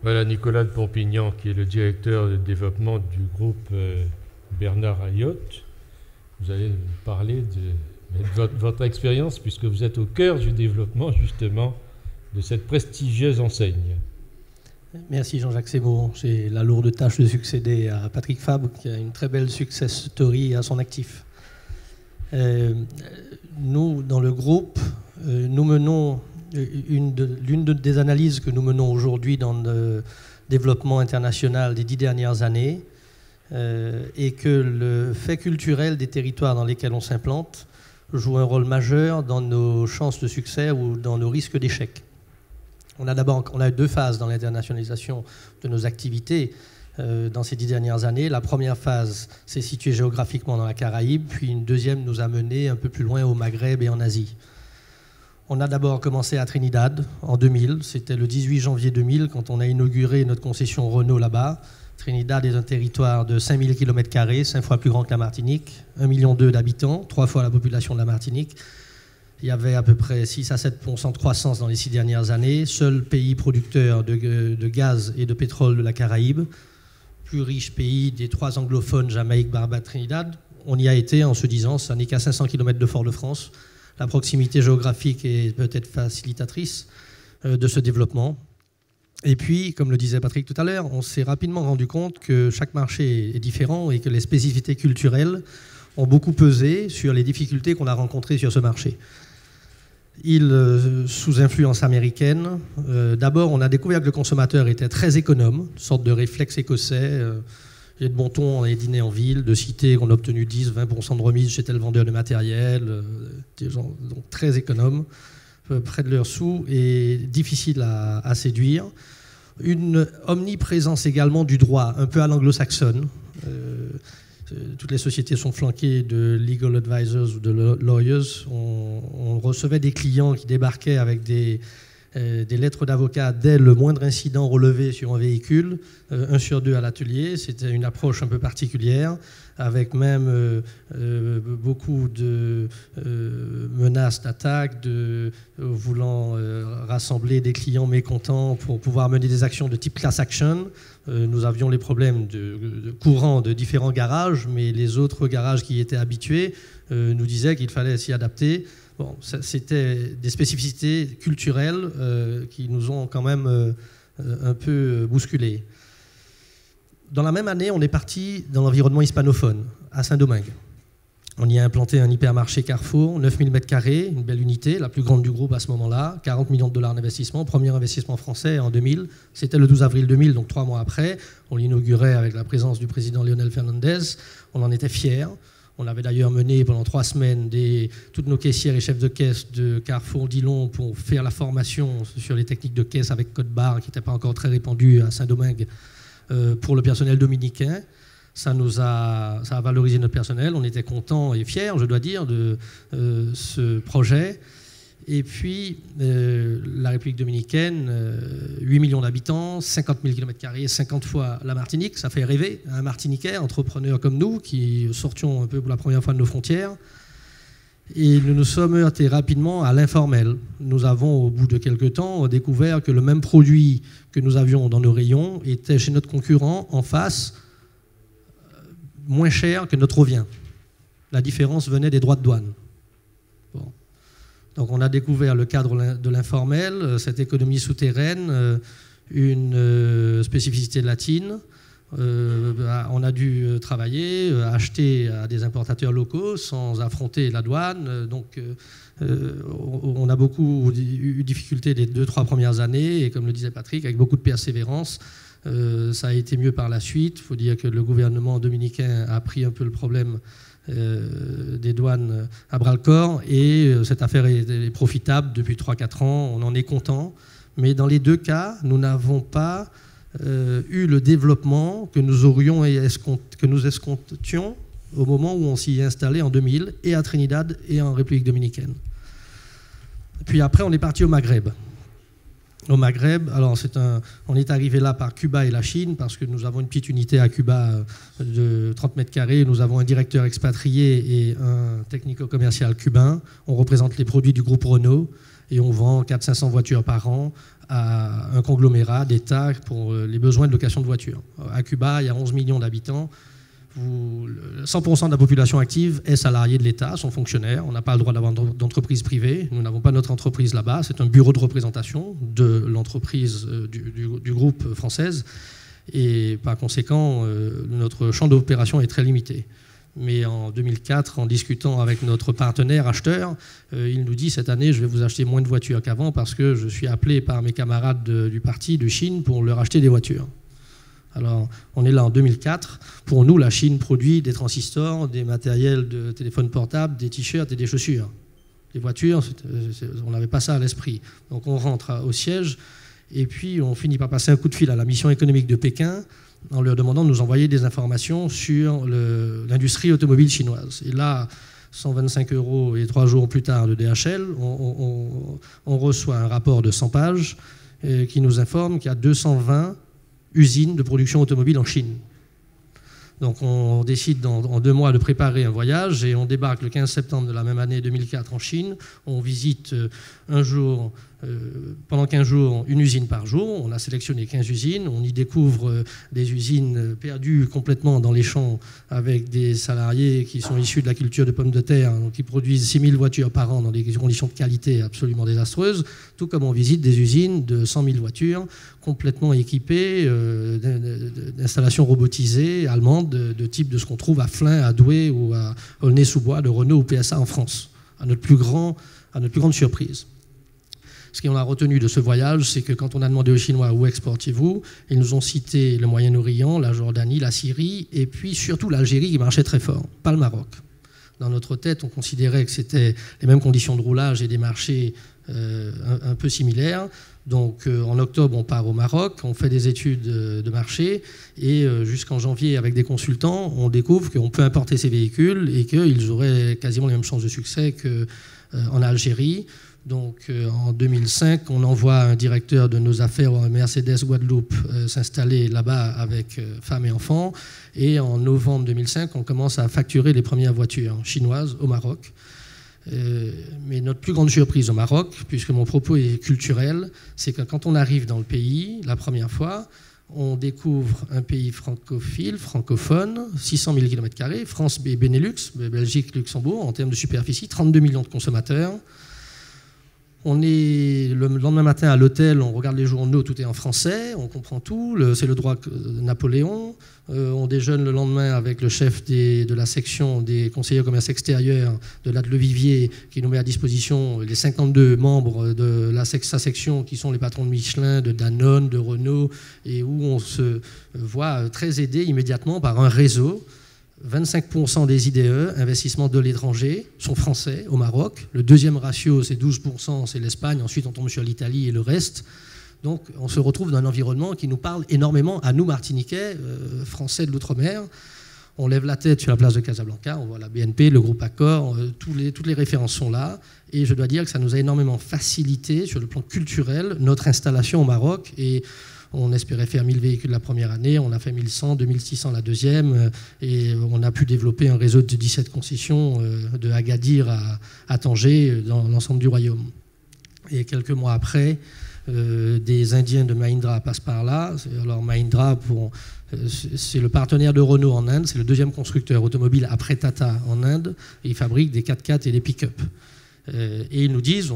Voilà Nicolas de Pompignan, qui est le directeur de développement du groupe Bernard Ayotte. Vous allez nous parler de votre expérience, puisque vous êtes au cœur du développement, justement, de cette prestigieuse enseigne. Merci Jean-Jacques Sémaux. J'ai la lourde tâche de succéder à Patrick Fabre, qui a une très belle success story à son actif. Nous, dans le groupe, nous menons l'une des analyses que nous menons aujourd'hui dans le développement international des 10 dernières années est que le fait culturel des territoires dans lesquels on s'implante joue un rôle majeur dans nos chances de succès ou dans nos risques d'échec. On a 2 phases dans l'internationalisation de nos activités dans ces 10 dernières années. La première phase s'est située géographiquement dans la Caraïbe, puis une deuxième nous a menés un peu plus loin au Maghreb et en Asie. On a d'abord commencé à Trinidad en 2000. C'était le 18 janvier 2000 quand on a inauguré notre concession Renault là-bas. Trinidad est un territoire de 5000 km², 5 fois plus grand que la Martinique, 1,2 million d'habitants, 3 fois la population de la Martinique. Il y avait à peu près 6 à 7% de croissance dans les 6 dernières années. Seul pays producteur de gaz et de pétrole de la Caraïbe. Plus riche pays des 3 anglophones, Jamaïque, Barbade, Trinidad. On y a été en se disant, ça n'est qu'à 500 km de Fort-de-France. La proximité géographique est peut-être facilitatrice de ce développement. Et puis, comme le disait Patrick tout à l'heure, on s'est rapidement rendu compte que chaque marché est différent et que les spécificités culturelles ont beaucoup pesé sur les difficultés qu'on a rencontrées sur ce marché. Sous influence américaine, d'abord, on a découvert que le consommateur était très économe, une sorte de réflexe écossais. Il y a de bon ton, on a dîné en ville, de citer qu'on a obtenu 10-20% de remise chez tel vendeur de matériel, des gens donc très économes, près de leurs sous et difficiles à séduire. Une omniprésence également du droit, un peu à l'anglo-saxonne. Toutes les sociétés sont flanquées de legal advisors ou de lawyers. On recevait des clients qui débarquaient avec des lettres d'avocat dès le moindre incident relevé sur un véhicule, 1 sur 2 à l'atelier. C'était une approche un peu particulière, avec même beaucoup de menaces d'attaque, voulant rassembler des clients mécontents pour pouvoir mener des actions de type class action. Nous avions les problèmes courants de différents garages, mais les autres garages qui y étaient habitués nous disaient qu'il fallait s'y adapter. Bon, c'était des spécificités culturelles qui nous ont quand même un peu bousculés. Dans la même année, on est parti dans l'environnement hispanophone, à Saint-Domingue. On y a implanté un hypermarché Carrefour, 9000 m², une belle unité, la plus grande du groupe à ce moment-là, 40 millions de dollars d'investissement, premier investissement français en 2000. C'était le 12 avril 2000, donc 3 mois après. On l'inaugurait avec la présence du président Leonel Fernandez. On en était fiers. On avait d'ailleurs mené pendant 3 semaines toutes nos caissières et chefs de caisse de Carrefour Dillon pour faire la formation sur les techniques de caisse avec code barre qui n'était pas encore très répandu à Saint-Domingue pour le personnel dominicain. Ça a valorisé notre personnel. On était contents et fiers, je dois dire, de ce projet. Et puis, la République dominicaine, 8 millions d'habitants, 50 000 km², 50 fois la Martinique. Ça fait rêver un Martiniquais, entrepreneur comme nous, qui sortions un peu pour la première fois de nos frontières. Et nous nous sommes heurtés rapidement à l'informel. Nous avons, au bout de quelques temps, découvert que le même produit que nous avions dans nos rayons était chez notre concurrent en face, moins cher que notre revient. La différence venait des droits de douane. Bon. Donc on a découvert le cadre de l'informel, cette économie souterraine, une spécificité latine. On a dû travailler, acheter à des importateurs locaux sans affronter la douane. Donc on a beaucoup eu difficulté les 2-3 premières années et comme le disait Patrick, avec beaucoup de persévérance. Ça a été mieux par la suite. Il faut dire que le gouvernement dominicain a pris un peu le problème des douanes à bras-le-corps et cette affaire est profitable depuis 3-4 ans. On en est content. Mais dans les 2 cas, nous n'avons pas eu le développement que nous escomptions au moment où on s'y est installé en 2000 et à Trinidad et en République dominicaine. Puis après, on est parti au Maghreb. Au Maghreb, alors on est arrivé là par Cuba et la Chine parce que nous avons une petite unité à Cuba de 30 m². Nous avons un directeur expatrié et un technico-commercial cubain. On représente les produits du groupe Renault. et on vend 400-500 voitures par an à un conglomérat d'État pour les besoins de location de voitures. À Cuba, il y a 11 millions d'habitants. 100% de la population active est salariée de l'État, sont fonctionnaires. On n'a pas le droit d'avoir d'entreprise privée. Nous n'avons pas notre entreprise là-bas. C'est un bureau de représentation de l'entreprise du groupe française. Et par conséquent, notre champ d'opération est très limité. Mais en 2004, en discutant avec notre partenaire acheteur, il nous dit cette année, je vais vous acheter moins de voitures qu'avant parce que je suis appelé par mes camarades du parti de Chine pour leur acheter des voitures. Alors, on est là en 2004. Pour nous, la Chine produit des transistors, des matériels de téléphone portable, des t-shirts et des chaussures. Les voitures, on n'avait pas ça à l'esprit. Donc, on rentre au siège et puis on finit par passer un coup de fil à la mission économique de Pékin en leur demandant de nous envoyer des informations sur l'industrie automobile chinoise. Et là, 125 € et 3 jours plus tard de DHL, on reçoit un rapport de 100 pages qui nous informe qu'il y a 220 usines de production automobile en Chine. Donc on décide en 2 mois de préparer un voyage et on débarque le 15 septembre de la même année 2004 en Chine. On visite pendant 15 jours une usine par jour. On a sélectionné 15 usines. On y découvre des usines perdues complètement dans les champs avec des salariés qui sont issus de la culture de pommes de terre, donc qui produisent 6000 voitures par an dans des conditions de qualité absolument désastreuses, tout comme on visite des usines de 100 000 voitures complètement équipées d'installations robotisées allemandes de type de ce qu'on trouve à Flins, à Douai ou à Aulnay-sous-Bois de Renault ou PSA en France, à notre plus grande surprise. Ce qu'on a retenu de ce voyage, c'est que quand on a demandé aux Chinois où exportez-vous, ils nous ont cité le Moyen-Orient, la Jordanie, la Syrie, et puis surtout l'Algérie qui marchait très fort, pas le Maroc. Dans notre tête, on considérait que c'était les mêmes conditions de roulage et des marchés un peu similaires. Donc en octobre, on part au Maroc, on fait des études de marché, et jusqu'en janvier, avec des consultants, on découvre qu'on peut importer ces véhicules et qu'ils auraient quasiment les mêmes chances de succès qu'en Algérie. Donc en 2005, on envoie un directeur de nos affaires Mercedes Guadeloupe s'installer là-bas avec femmes et enfants. Et en novembre 2005, on commence à facturer les premières voitures chinoises au Maroc. Mais notre plus grande surprise au Maroc, puisque mon propos est culturel, c'est que quand on arrive dans le pays, la première fois, on découvre un pays francophile, francophone, 600 000 km², France et Benelux, Belgique, Luxembourg, en termes de superficie, 32 millions de consommateurs. On est le lendemain matin à l'hôtel, on regarde les journaux, tout est en français, on comprend tout, c'est le droit de Napoléon. On déjeune le lendemain avec le chef de la section des conseillers au commerce extérieur de l'Atlevivier qui nous met à disposition les 52 membres de sa section qui sont les patrons de Michelin, de Danone, de Renault, et où on se voit très aidé immédiatement par un réseau. 25% des IDE, investissements de l'étranger, sont français au Maroc. Le deuxième ratio, c'est 12%, c'est l'Espagne. Ensuite, on tombe sur l'Italie et le reste. Donc, on se retrouve dans un environnement qui nous parle énormément à nous, Martiniquais, Français de l'outre-mer. On lève la tête sur la place de Casablanca, on voit la BNP, le groupe Accor, toutes les références sont là. Et je dois dire que ça nous a énormément facilité, sur le plan culturel, notre installation au Maroc. Et on espérait faire 1000 véhicules la première année, on a fait 1100, 2600 la deuxième, et on a pu développer un réseau de 17 concessions de Agadir à Tanger dans l'ensemble du royaume. Et quelques mois après, des Indiens de Mahindra passent par là. Alors Mahindra, c'est le partenaire de Renault en Inde, c'est le deuxième constructeur automobile après Tata en Inde, et ils fabriquent des 4x4 et des pick-up. Et ils nous disent,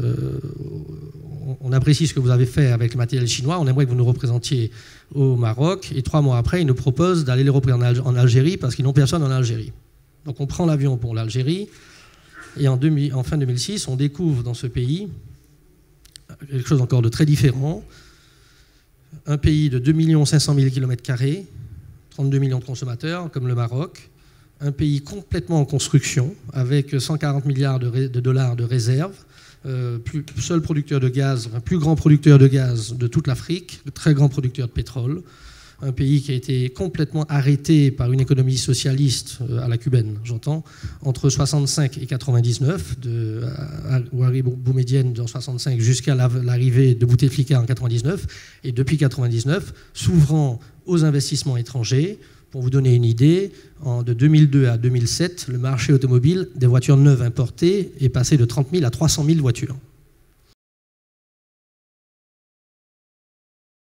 on apprécie ce que vous avez fait avec le matériel chinois, on aimerait que vous nous représentiez au Maroc, et 3 mois après, ils nous proposent d'aller les représenter en Algérie parce qu'ils n'ont personne en Algérie. Donc on prend l'avion pour l'Algérie, et en fin 2006, on découvre dans ce pays quelque chose encore de très différent, un pays de 2 500 000 km², 32 millions de consommateurs, comme le Maroc, un pays complètement en construction, avec 140 milliards de dollars de réserves, seul producteur de gaz, plus grand producteur de gaz de toute l'Afrique, très grand producteur de pétrole, un pays qui a été complètement arrêté par une économie socialiste à la cubaine, j'entends, entre 65 et 99, de Houari Boumedienne en 65 jusqu'à l'arrivée de Bouteflika en 99, et depuis 99, s'ouvrant aux investissements étrangers. Pour vous donner une idée, de 2002 à 2007, le marché automobile des voitures neuves importées est passé de 30 000 à 300 000 voitures.